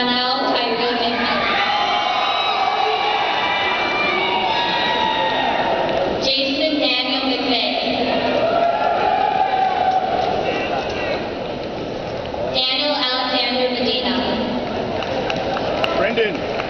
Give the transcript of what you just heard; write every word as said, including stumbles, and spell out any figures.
Donnell Tyree McNeil. Jason Daniel McVeigh. Daniel Alexander Medina. Brendan.